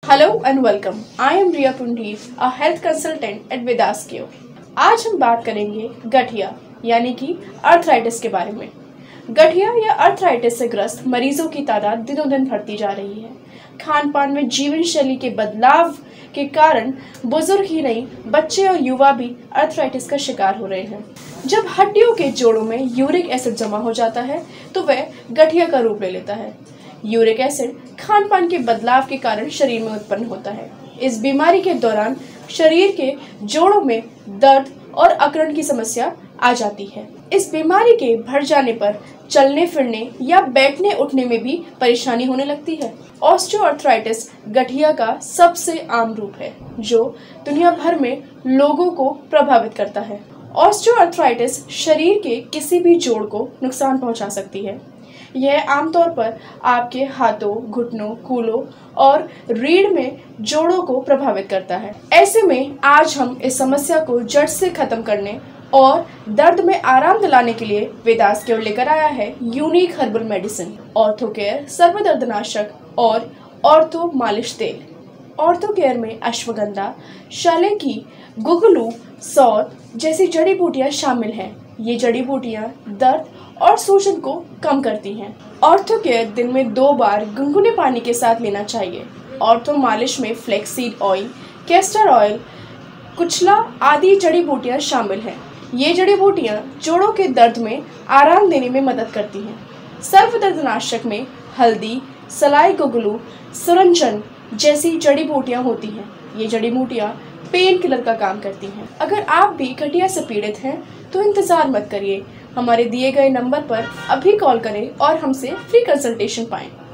Hello and welcome. I am Riya Pundeep, a health consultant at Vedas Care. आज हम बात करेंगे गठिया यानी कि अर्थराइटिस के बारे में। गठिया या अर्थराइटिस से ग्रस्त मरीजों की तादाद दिनों दिन बढ़ती जा रही है। खान पान में जीवन शैली के बदलाव के कारण बुजुर्ग ही नहीं, बच्चे और युवा भी अर्थराइटिस का शिकार हो रहे हैं। जब हड्डियों के जोड़ों में यूरिक एसिड जमा हो जाता है तो वह गठिया का रूप ले लेता है। यूरिक एसिड खान पान के बदलाव के कारण शरीर में उत्पन्न होता है। इस बीमारी के दौरान शरीर के जोड़ों में दर्द और अकड़न की समस्या आ जाती है। इस बीमारी के बढ़ जाने पर चलने फिरने या बैठने उठने में भी परेशानी होने लगती है। ऑस्टियोआर्थराइटिस गठिया का सबसे आम रूप है जो दुनिया भर में लोगों को प्रभावित करता है। ऑस्टियोआर्थराइटिस शरीर के किसी भी जोड़ को नुकसान पहुंचा सकती है। यह आमतौर पर आपके हाथों, घुटनों, कूल्हों और रीढ़ में जोड़ों को प्रभावित करता है। ऐसे में आज हम इस समस्या को जड़ से खत्म करने और दर्द में आराम दिलाने के लिए वेदास केयर लेकर आया है unique herbal medicine Orthocare Sarvadardnashak और ऑर्थो मालिश तेल। ऑर्थोकेयर में अश्वगंधा, शले की, गुगलू, सौंठ जैसी जड़ी बूटियां शामिल हैं। ये जड़ी बूटियां दर्द और सूजन को कम करती हैं। ऑर्थोकेयर दिन में 2 बार गुनगुने पानी के साथ लेना चाहिए। ऑर्थो मालिश में फ्लेक्सीड ऑयल, कैस्टर ऑयल, कुचला आदि जड़ी बूटियां शामिल हैं। ये जड़ी बूटियां जोड़ों के दर्द में आराम देने में मदद करती हैं। सर्वदर्दनाशक में हल्दी, सलाई गुगलू, सुरंजन जैसी जड़ी बूटियां होती हैं। ये जड़ी बूटियां पेन किलर का काम करती हैं। अगर आप भी गठिया से पीड़ित हैं तो इंतजार मत करिए, हमारे दिए गए नंबर पर अभी कॉल करें और हमसे फ्री कंसल्टेशन पाएं।